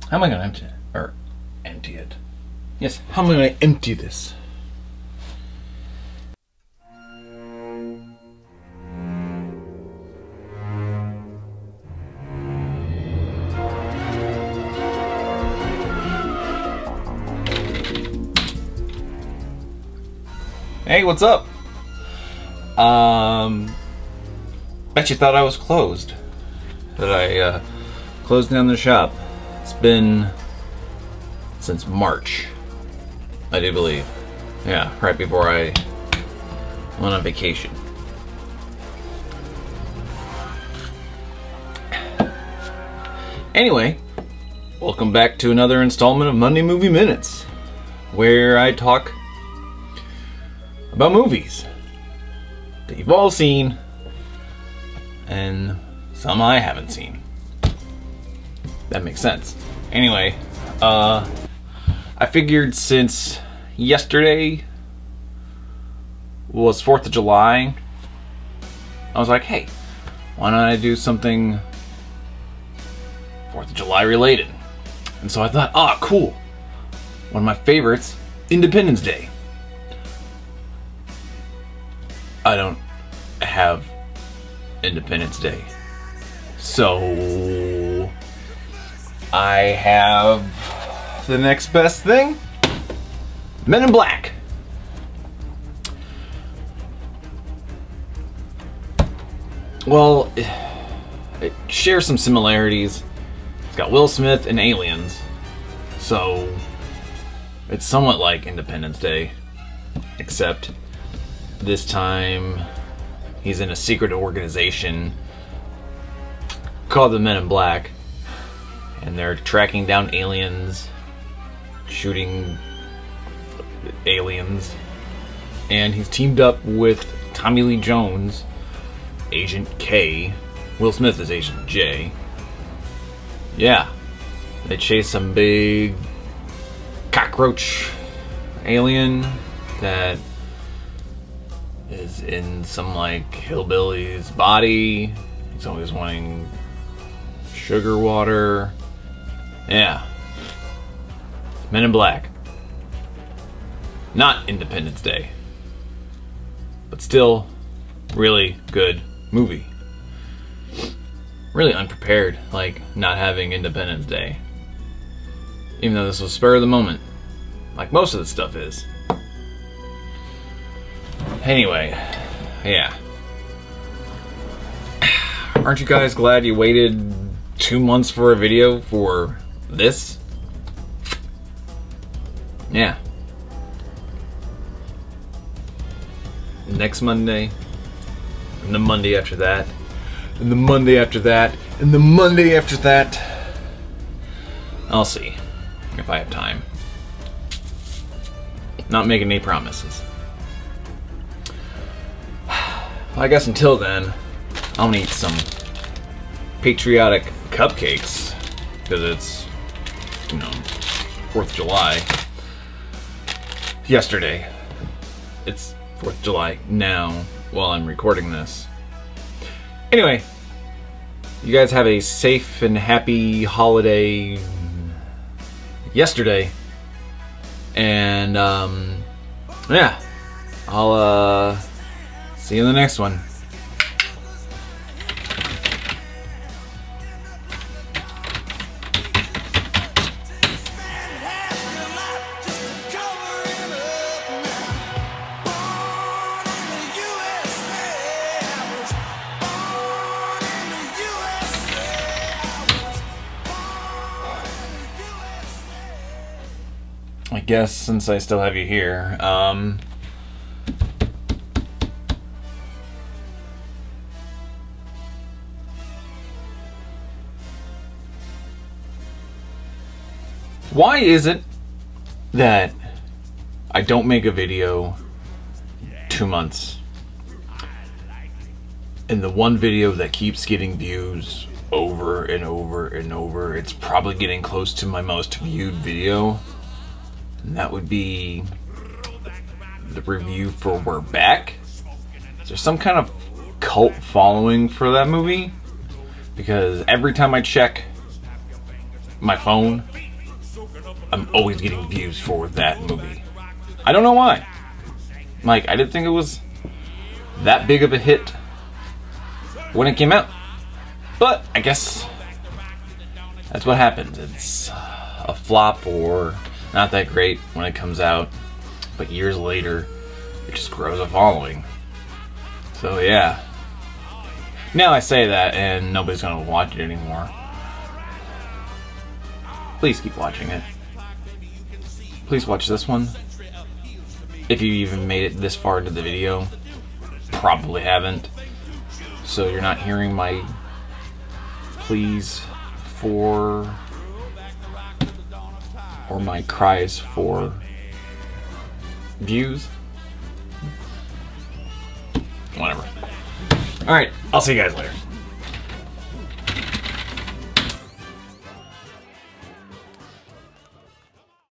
How am I gonna empty it? Or empty it? Yes, how am I gonna empty this? Hey, what's up? Bet you thought I was closed. That I closed down the shop. It's been since March, I do believe. Yeah, right before I went on vacation. Anyway, welcome back to another installment of Monday Movie Minutes, where I talk about movies that you've all seen and some I haven't seen. That makes sense. Anyway, I figured since yesterday was 4th of July, I was like, hey, why don't I do something 4th of July related? And so I thought, ah, cool. One of my favorites, Independence Day. I don't have Independence Day. So I have the next best thing, Men in Black. Well, it shares some similarities. It's got Will Smith and aliens, so it's somewhat like Independence Day, except this time he's in a secret organization called the Men in Black, and they're tracking down aliens, shooting aliens, and he's teamed up with Tommy Lee Jones, Agent K. Will Smith is Agent J. Yeah, they chase some big cockroach alien that is in some like hillbilly's body. He's always wanting sugar water. Yeah. Men in Black. Not Independence Day, but still really good movie. Really unprepared, like not having Independence Day. Even though this was spur of the moment, like most of the stuff is. Anyway, yeah. Aren't you guys glad you waited 2 months for a video for this? Yeah. Next Monday, and the Monday after that, and the Monday after that, and the Monday after that. I'll see if I have time. Not making any promises. I guess until then, I'm gonna eat some patriotic cupcakes, because it's, you know, 4th of July. Yesterday. It's 4th of July now, while I'm recording this. Anyway, you guys have a safe and happy holiday yesterday. And, yeah. I'll, see you in the next one. I guess since I still have you here, why is it that I don't make a video 2 months, and the one video that keeps getting views over and over and over, it's probably getting close to my most viewed video, and that would be the review for We're Back? Is there some kind of cult following for that movie? Because every time I check my phone, I'm always getting views for that movie. I don't know why. Like, I didn't think it was that big of a hit when it came out. But I guess that's what happens. It's a flop or not that great when it comes out, but years later it just grows a following. So yeah. Now I say that and nobody's gonna watch it anymore. Please keep watching it. Please watch this one. If you even made it this far into the video, probably haven't. So you're not hearing my pleas for, or my cries for views. Whatever. Alright, I'll see you guys later.